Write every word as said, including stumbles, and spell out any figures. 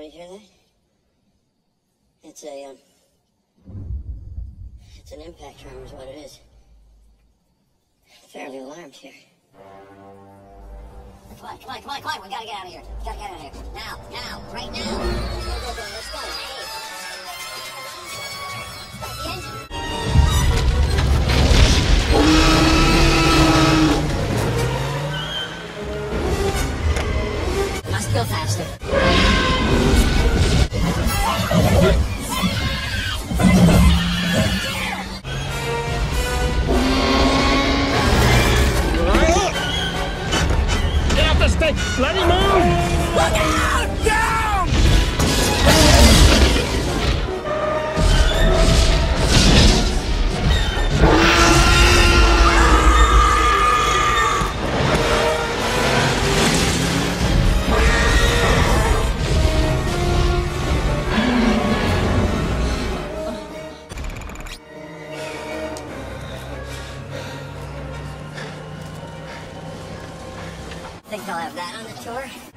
Anybody hear that? It's a, um... It's an impact tremor is what it is. Fairly alarmed here. Come on, come on, come on, come on. We gotta get out of here. We gotta get out of here. Now, now, right now. Go, go, go. Let's go. Hey. Start the engine. Must go faster. Let him move! Look out! Down! Think I'll have that on the tour?